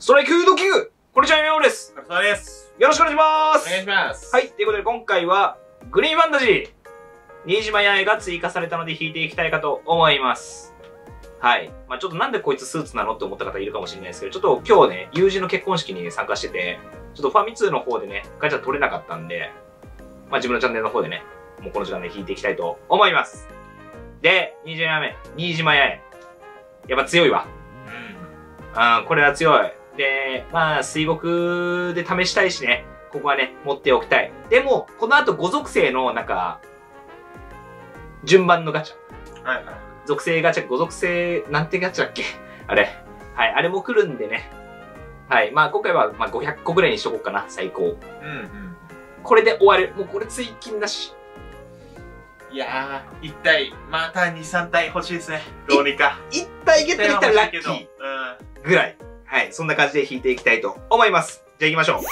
ストライクドキング、こんにちは、みょうです。 そうです。 よろしくお願いします。 お願いします。 はい、ということで今回は、グリーンファンタジー、新島八重が追加されたので引いていきたいかと思います。はい。まあちょっとなんでこいつスーツなのって思った方いるかもしれないですけど、ちょっと今日ね、友人の結婚式に参加してて、ちょっとファミ通の方でね、ガチャ取れなかったんで、まあ自分のチャンネルの方でね、もうこの時間で引いていきたいと思います。で、新島八重。やっぱ強いわ。これは強い。で、まあ、水墨で試したいしね。ここはね、持っておきたい。でも、この後5属性の、なんか、順番のガチャ。 はいはい。 属性ガチャ、5属性、なんてガチャだっけあれ。はい、あれも来るんでね。はい、まあ今回は、まあ500個ぐらいにしとこうかな、最高。これで終わる。もうこれ追金だし。 いやー、1体、また2、3体欲しいですね。どうにか。 1体ゲットできたらラッキー。ぐらい。はい。そんな感じで引いていきたいと思います。じゃあ行きましょう。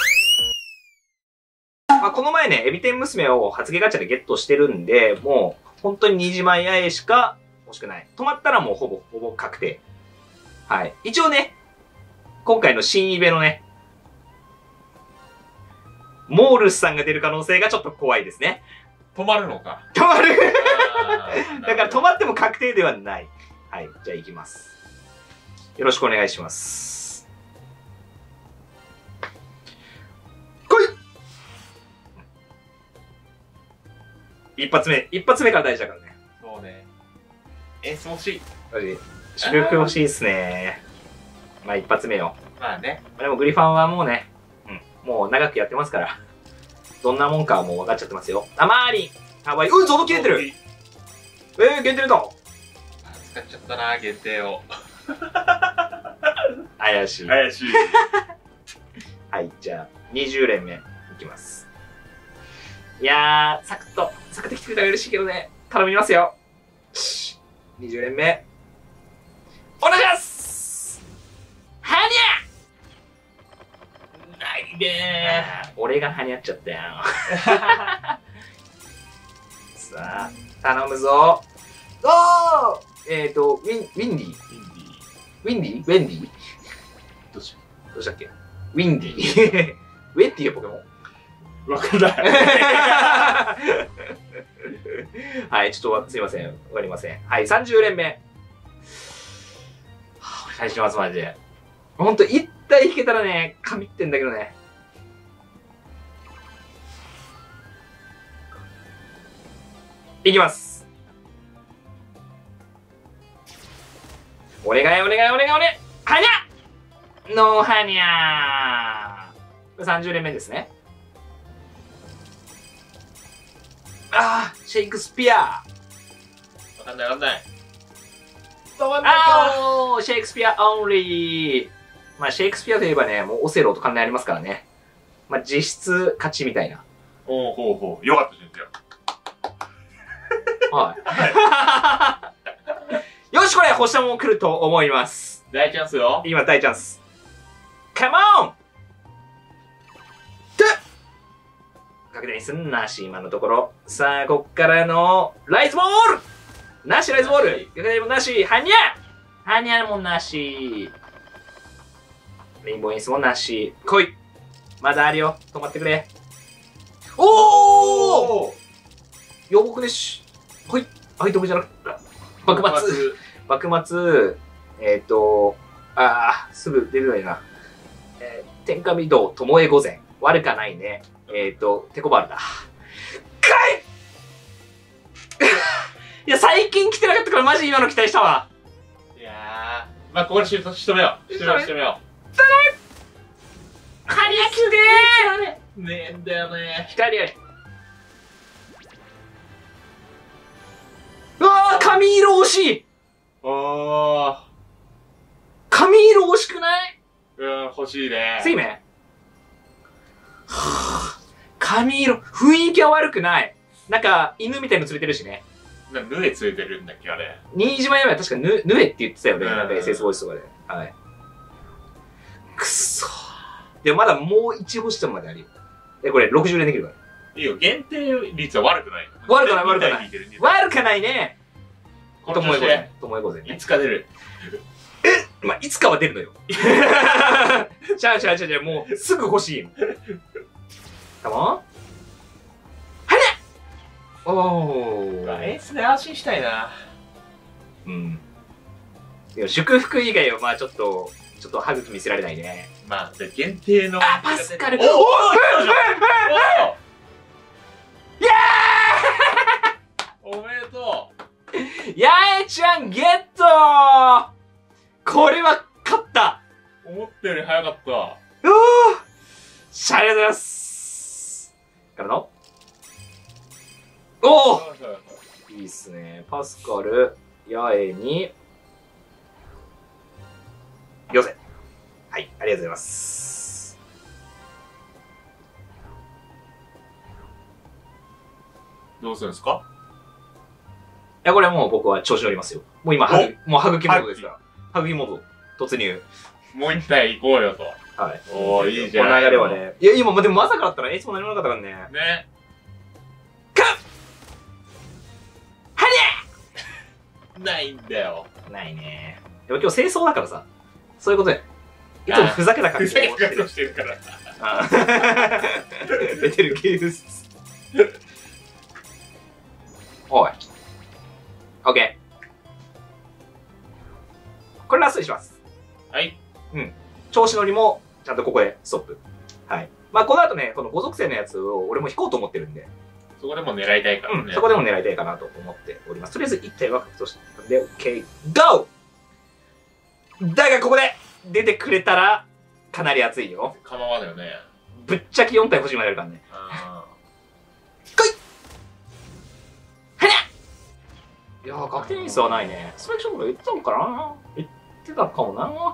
まあ、この前ね、エビ天娘を発芸ガチャでゲットしてるんで、もう、本当に新島八重しか欲しくない。止まったらもうほぼ確定。はい。一応ね、今回の新イベのね、モールスさんが出る可能性がちょっと怖いですね。 止まるのか。 止まるだから止まっても確定ではない。はい。じゃあ行きます。よろしくお願いします。一発目から大事だからね。 そうね。エース欲しい。 祝福欲しいっすね。まあ一発目よ。 まあね。 でもグリファンはもうね、もう長くやってますから、どんなもんかはもう分かっちゃってますよ。あ、マーリンかわいい。ゾド切れてる。限定だ。 使っちゃったな、限定を。 怪しい。 怪しい。 はい、じゃあ、20連目いきます。いやー、サクッと来てくれたら嬉しいけどね。頼みますよ。20連目。お願いしますはにゃないねー。俺がはにゃっちゃったよ。さあ、頼むぞ。おーウィンディどうしたっけウィンディウェッティよ、ポケモン。 わかんない。 はい、ちょっとすいません。わかりません。はい、30連目。お願いします、マジで。ほんと、1体引けたらね、神ってんだけどね。いきます。お願い。はにゃノーはにゃー。30連目ですね。あー、シェイクスピア。 わかんない。 止まんないかー、シェイクスピアオンリー。まあ、シェイクスピアといえばね、もうオセロと関連ありますからね。まあ、実質勝ちみたいな。 ほう。よかったですよ。 はい。よし、これ、星玉も来ると思います。 大チャンスよ。 今、大チャンス。カモン確定にすんなし、今のところ。さあ、こっからの、ライズボールなし、ライズボール逆転もなし、はにゃもなし。レインボーエースもなし。来いまだあるよ。止まってくれ。おー予告でし。ほいアイテムじゃなくて、幕末、すぐ出るのにな。天下御堂、巴御前。悪かないね。テコバールだ。かいいや、最近来てなかったからマジ今の期待したわ。 いやー、まあ、ここで仕留めよう。はにゃ来てーねえんだよね。 光あり。うわー、髪色惜しい。髪色惜しくない？ 欲しいね。 次目髪色、雰囲気は悪くない。なんか、犬みたいの連れてるしね。 ヌエ連れてるんだっけ、あれ。 新島八重は確かヌエって言ってたよね。なんか SS ボイスとかで。はい。くっそー。でもまだもう1星玉まであるよ。これ60連できるから。 いいよ、限定率は悪くない。 悪くないね。 この調子で。 ともえごぜんね。 いつか出る。 まあ、いつかは出るのよ。 ちゃう、もう、すぐ欲しい。カモン。はねおー。 エースで安心したいな。 うん。いや、祝福以外は、まあちょっと歯茎見せられないね。 まあ、じゃあ限定の。 あ、パスカル。 おーいやおめでとー八重ちゃんゲットーこれは勝った。 う。思ったより早かった。 うおーしゃありがとうございます。からのおおいいっすね。パスカル、八重に、よせ。はい、ありがとうございます。 どうするんですか？ いや、これもう僕は調子乗りますよ。もう今、もう歯茎モードですから。歯茎モード、突入。 もう一体行こうよと。 はい。 おー、いいじゃん。 この流れはね。いや、今、でもまさかだったら、いつも何もなかったからね。 ね。 はないんだよ。 ないね。でも今日清掃だからさ。そういうことで。いつもふざけた格好をしてふざけた格好してるから。 出てる系です。おい。オッケー。これラストにします。 はい。 うん。調子乗りも、ちゃんとここでストップ。はい。まあ、この後ね、この5属性のやつを俺も引こうと思ってるんで。 そこでも狙いたいからね。 うん、そこでも狙いたいかなと思っております。とりあえず1体は獲得したんで、OK、GO! だがここで出てくれたら、かなり熱いよ。 構わないよね。 ぶっちゃけ4体欲しいまでやるからね。来いはねいやー、確定ミスはないね。スペクションとか言ってたのかな言ってたかもな。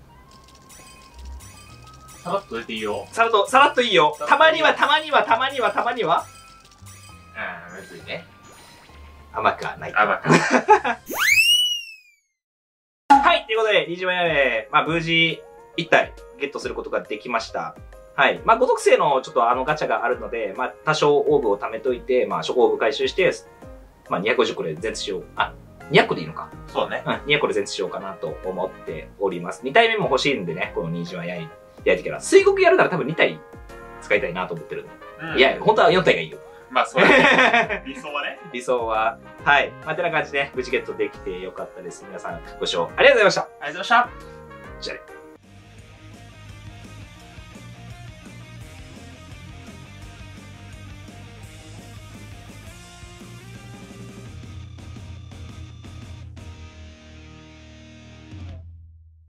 さらっと出ていいよ。 さらっといいよ。たまには。 ああ、むずいね。 甘くはない。 あ、まあ。 はい、ということで、虹島やめ、まあ、無事、1体ゲットすることができました。はい。まあ、5属性のちょっとガチャがあるので、まあ、多少オーブを貯めといて、まあ、初オーブ回収して、まあ、250個で全ツしよう。あ、200個でいいのか。 そうね。 うん、200個で全ツしようかなと思っております。2体目も欲しいんでね、この虹島やいてから。水国やるなら多分2体使いたいなと思ってるんで。 うん、 いや、本当は4体がいいよ。 まあ、そうね。理想はね。 理想は。はい。まあ、てな感じで、無事ゲットできてよかったです。皆さん、ご視聴ありがとうございました。 ありがとうございました。 じゃあね。